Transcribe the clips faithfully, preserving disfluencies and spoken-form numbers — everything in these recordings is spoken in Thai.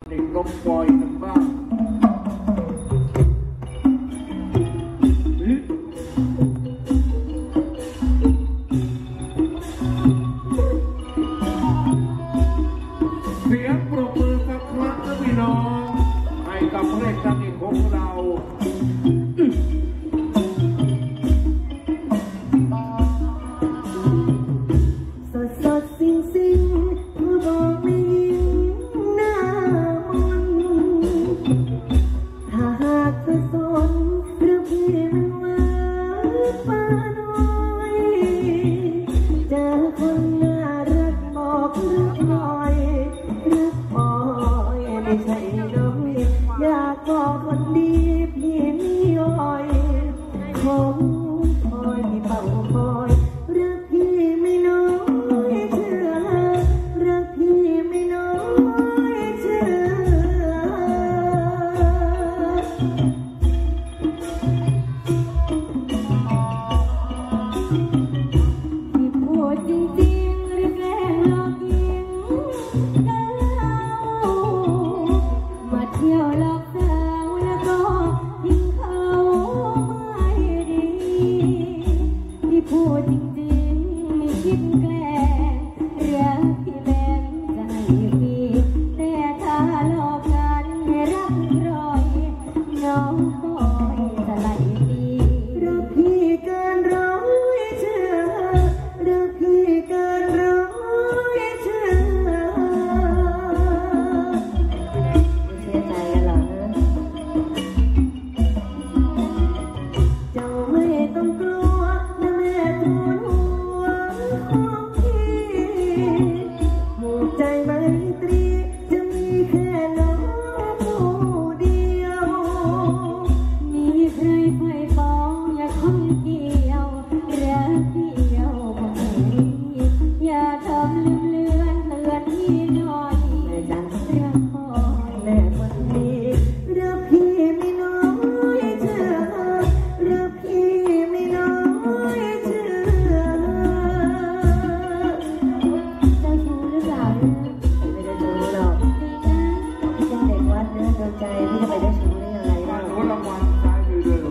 เด็กนมปล่อยกันบ้างเสียงปรบมือสักครั้งนะพี่น้องให้กับเพลงดังอีกของเราสดสดสิ่งสิ่งเมื่อบอกไม่ยิงหน้ามนถ้าหากเธอสนหรือพี่มันว่าป้าน้อยเจอคนน่ารักบอกรักหน่อยรักปอยไม่ใช่น้อยอยากบอกคนดีพี่ไม่ย่อยคงคอยพี่เป่าคอยรักพี่ไม่น้อยเชื่อรักพี่ไม่น้อยเชื่อพี่พูดจริงๆหรือแกล้งหลอกยิงกันเล่ามาเที่ยวหลอกสาวแล้วก็ทิ้งเขาไม่ดีพี่พูดจริงๆไม่คิดแกล้งรักพี่แบ่งใจพี่แต่ถ้าหลอกกันให้รักร้อยน้องคอยจะไล่พี่รักพี่เกินร้อยเชื่อรักพี่เกินร้อยเชื่อไม่เชื่อใจกันหรอเจ้าไม่ต้องกลัวนะแม่ทูลหัวของพี่หมู่ใจไมตรีจะมีแค่น้องผู้เดียวมีใครไฟฟองอยากคนเกี่ยวรักเดียวของพี่อย่าทำลืมเลือนเตือนพี่หน่อยแม่จันรักคอยแม่คนดีรักพี่ไม่น้อยเชื่อรักพี่ไม่น้อยเชื่อเจ้าชู้หรือเปล่าไม่ได้ชู้หรอกเป็นเด็กวัดเนื้อโดนใจพี่จะไปได้ชู้ได้ยังไงมาเล่าโน้รางวัลซ้ายมือเลย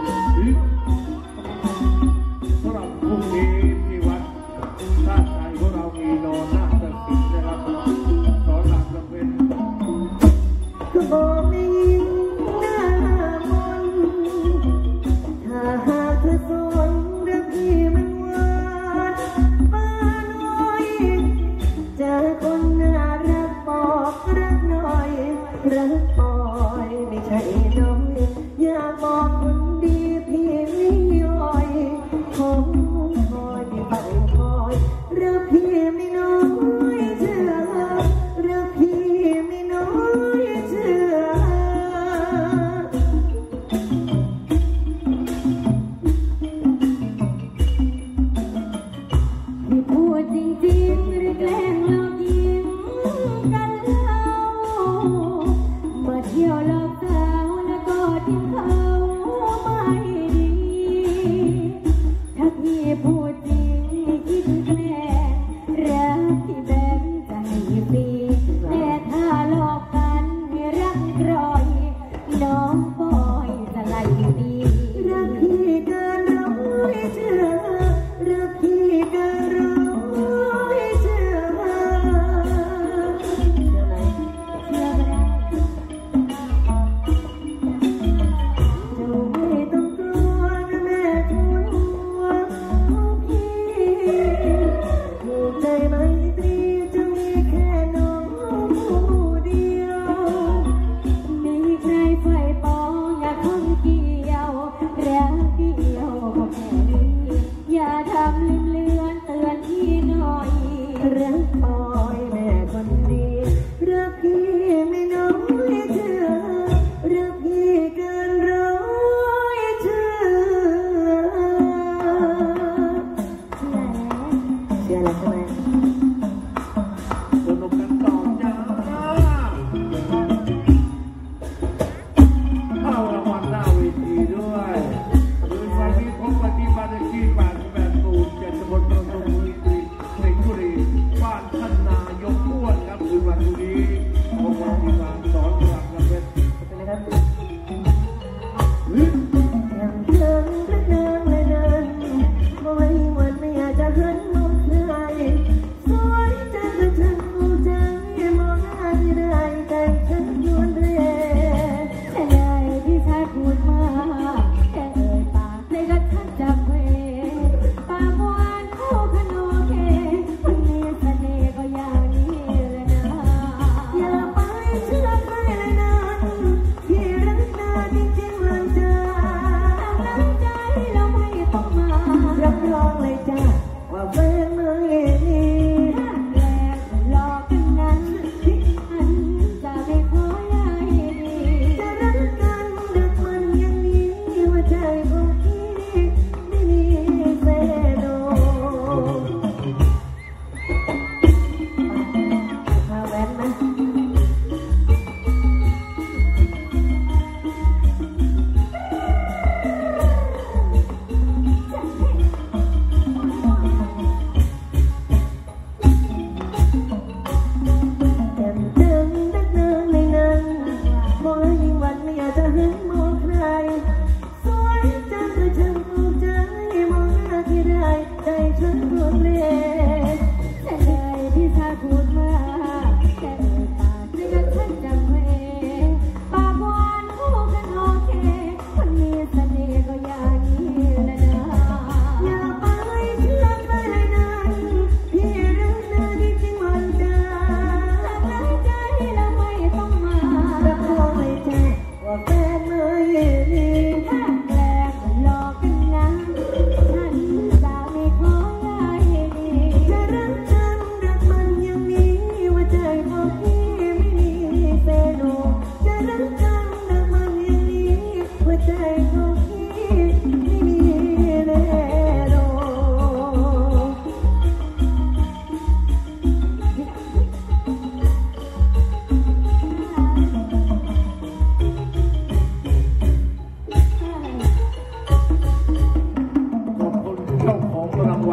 สำหรับพรุ่งนี้ที่วัดท่าชัยของเรามีนอนหน้าตัดสินนะครับสอนหลักจะเป็นก็บอกไม่ยิงหน้ามนถ้าหากเธอสนรักพี่มันหวานป้าน้อยเจอคนน่ารักบอกรักหน่อยรักปอยไม่ใช่น้อยอยากบอกคนดีพี่ไม่ย่อยคงคอยพี่เป่าคอยรักพี่ไม่น้อยเชื่อรักพี่ไม่น้อยเชื่อพี่พูดจริงๆหรือแกล้งหลอกยิงกันเล่ามาเที่ยวหลอกสาวแล้วก็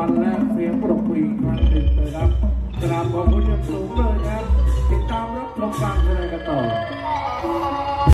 ลและเสียงปรบมืออีกครั้งหนึ่งนะครับกราบขอบคุณอย่างสูงเลยครับติดตามรับชมการแสดงกันต่อ